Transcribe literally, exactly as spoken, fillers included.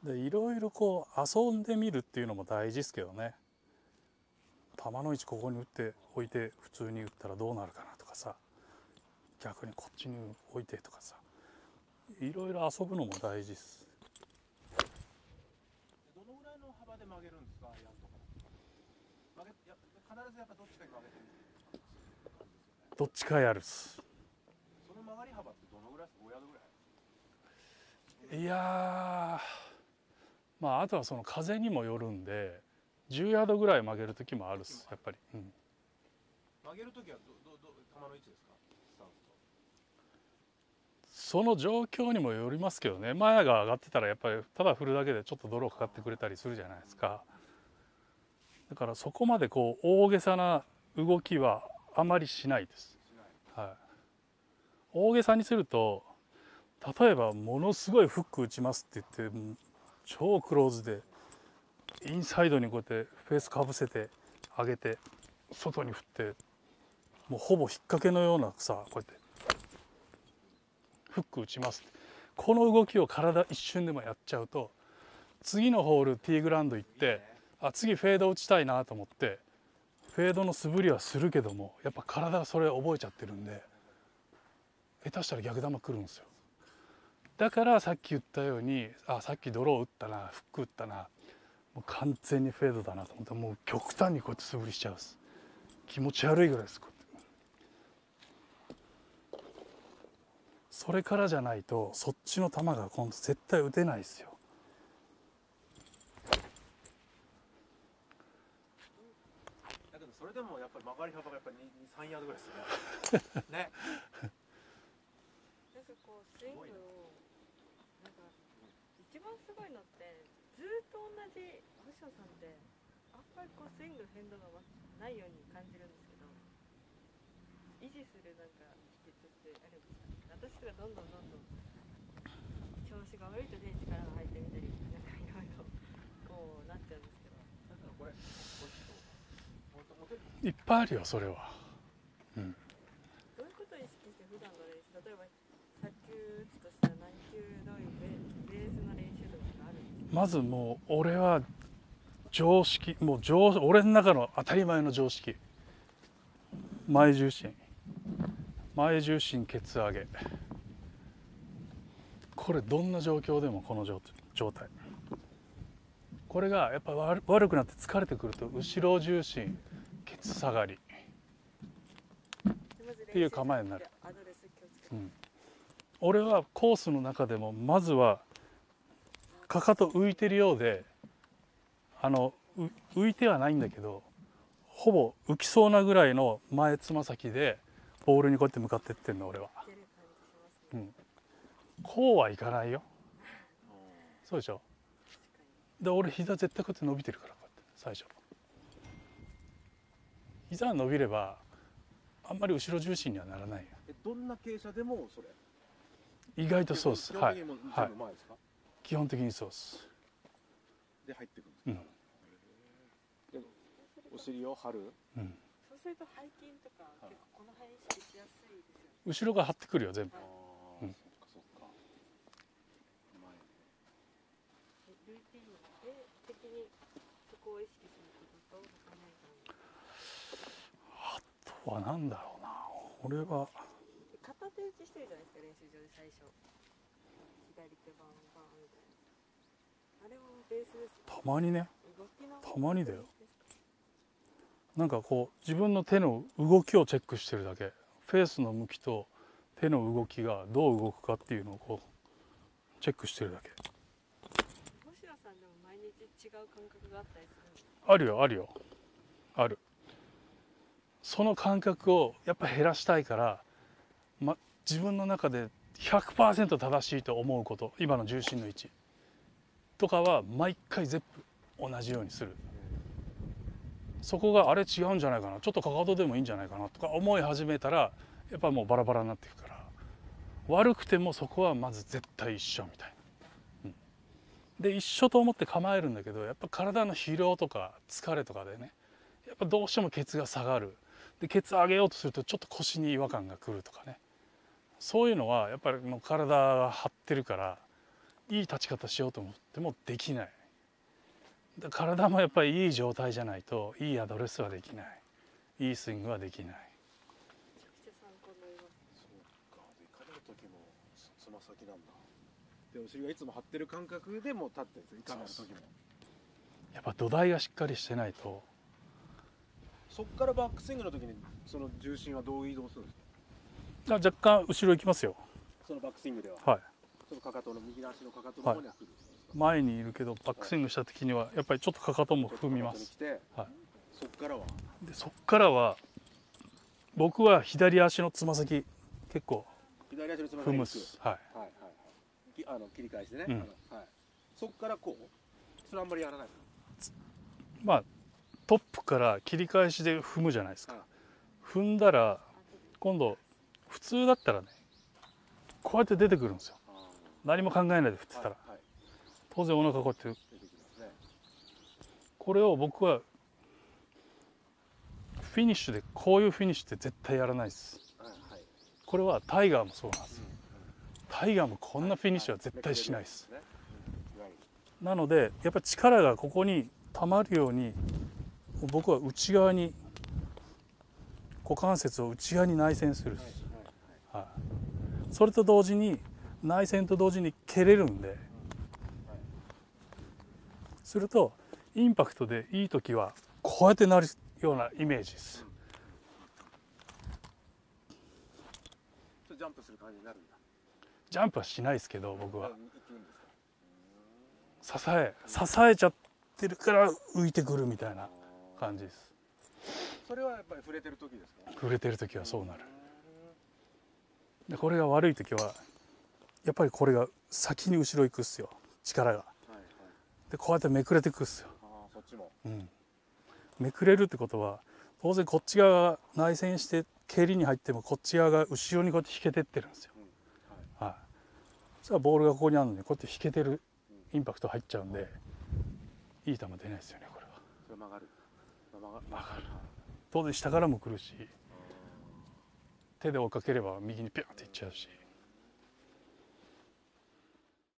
でいろいろこう遊んでみるっていうのも大事ですけどね。球の位置ここに打っておいて普通に打ったらどうなるかなとかさ、逆にこっちに置いてとかさ、いろいろ遊ぶのも大事です。 どのぐらいの幅で曲げるんですか、アイアンとか。曲げや必ずやっぱどっちかに曲げてる感じですよね。 どっちかやるっす。 その曲がり幅ってどのぐらいですか、ごヤードぐらい。 いやー、まああとはその風にもよるんでじゅうヤードぐらい曲げる時もあるっすやっぱり、うん、 曲げる時はどどど球の位置ですか、スタンスと。 その状況にもよりますけどね。前が上がってたらやっぱりただ振るだけでちょっとドローかかってくれたりするじゃないですか。だからそこまでこう大げさな動きはあまりしないです。はい、大げさにすると、例えばものすごいフック打ちますって言って超クローズでインサイドにこうやってフェースかぶせて上げて外に振って、もうほぼ引っ掛けのようなさ、こうやってフック打ちますって、この動きを体一瞬でもやっちゃうと、次のホールティーグラウンド行って、あ次フェード打ちたいなと思ってフェードの素振りはするけども、やっぱ体がそれ覚えちゃってるんで下手したら逆球来るんですよ。だからさっき言ったように、あさっきドロー打ったな、フック打ったな、もう完全にフェードだなと思ったら、もう極端にこうやって素振りしちゃうんです。気持ち悪いぐらいです。こうやってそれからじゃないとそっちの球が今度絶対打てないですよ。 だけどそれでもやっぱり曲がり幅がやっぱりに、さんヤードぐらいですね。ね。 なんかこうスイングをなんか一番すごいのってずっと同じ星野さんってあんまりこうスイングの変動がないように感じるんですけど、維持するなんか秘訣ってあるんですか？私とかどんどんどんどん調子が悪いとで力が入ってみたりなんかいろいろこうなっちゃうんですけど。 だからこれいっぱいあるよそれは。うん、 どういうことを意識して普段の練習、例えばひゃく球打つとしたら何球どういうベースの練習とかがあるんですか？ まずもう俺は常識、もう常俺の中の当たり前の常識、前重心前重心ケツ上げ、これどんな状況でもこの状態、これがやっぱ悪悪くなって疲れてくると後ろ重心ケツ下がりっていう構えになる。うん、俺はコースの中でもまずはかかと浮いてるようで、あの浮いてはないんだけどほぼ浮きそうなぐらいの前つま先でボールにこうやって向かってってんの俺は。うん、こうはいかないよ。そうでしょ。で俺膝絶対こうやって伸びてるから、こうやって最初膝が伸びればあんまり後ろ重心にはならないよ。 えどんな傾斜でもそれ。 意外とそうです。はい、はい、基本的にそうです。 で入ってくるんですか。うん、でお尻を張る。 うん。 そうすると背筋とか結構この辺意識しやすいですよね。 後ろが張ってくるよ全部。 うん。そっかそっか。前ルーティンで的にそこを意識することと他ないか。 あとはなんだろうな。俺は片手打ちしてるじゃないですか練習場で最初。左手バンバンみたいな。あれもベースです。 たまにね。 動きのたまにだよ。なんかこう自分の手の動きをチェックしてるだけ。フェースの向きと手の動きがどう動くかっていうのをこうチェックしてるだけ。 星野さんでも毎日違う感覚があったりするんですか？ あるよあるよある。その感覚をやっぱ減らしたいから、ま、自分の中で ひゃくパーセント 正しいと思うこと、今の重心の位置とかは毎回全部同じようにする。そこがあれ違うんじゃないかな、ちょっとかかとでもいいんじゃないかなとか思い始めたらやっぱもうバラバラになっていくから、悪くてもそこはまず絶対一緒みたいな、うん、で一緒と思って構えるんだけど、やっぱ体の疲労とか疲れとかでね、やっぱどうしてもケツが下がる。でケツ上げようとするとちょっと腰に違和感がくるとかね、そういうのはやっぱりもう体が張ってるからいい立ち方しようと思ってもできない。で体もやっぱりいい状態じゃないといいアドレスはできない、いいスイングはできない。 めちゃくちゃ参考になります。 そうか。でかれる時もつま先なんだ。でお尻がいつも張ってる感覚でもう立ってるんですよ。いかなる時も。 やっぱ土台がしっかりしてないと。 そっからバックスイングの時にその重心はどう移動するんですか。 あ若干後ろ行きますよ。 そのバックスイングでは。 はい。 そのかかとの右の足のかかとの方には来るんですか。 前にいるけどバックスイングした時にはやっぱりちょっとかかとも踏みます。 ちょっとかかとに来てはい。 そっからは。 でそっからは僕は左足のつま先結構左足のつま先踏に行く。 むっす。はい。 はいはいはい。きあの切り返してね。 うんあのはい。そっからこう。それあんまりやらないですか。 まあトップから切り返しで踏むじゃないですか。 はい踏んだら今度普通だったらねこうやって出てくるんですよ。 あ何も考えないで振ってーたらはいはい。 当然お腹こうやって、 出てきますね。 これを僕はフィニッシュでこういうフィニッシュって絶対やらないです。 はいはい。 これはタイガーもそうなんですよ。 うんタイガーもこんなフィニッシュは絶対しないです。 ね。うんいわゆるなのでやっぱり力がここに溜まるように僕は内側に股関節を内側に内旋するんです。 はいはい、それと同時に内旋と同時に蹴れるんで、するとインパクトでいい時はこうやってなるようなイメージです。 それジャンプする感じになるんだ。 ジャンプはしないですけど僕はあ行くんですか。 支え支えちゃってるから浮いてくるみたいな感じです。 それはやっぱり触れてる時ですか。 触れてる時はそうなる。でこれが悪い時はやっぱりこれが先に後ろ行くっすよ、力が。 はいはい。 でこうやってめくれてくっすよ。 ああそっちも。 うん、めくれるってことは当然こっち側が内旋して蹴りに入ってもこっち側が後ろにこうやって引けてってるんですよ。 うんはい。 はい、そしたらボールがここにあるのにこうやって引けてるインパクト入っちゃうんでいい球出ないですよねこれは。 それ曲がる。曲が曲がる。当然下からも来るし手で追いかければ右にピュンっていっちゃうし。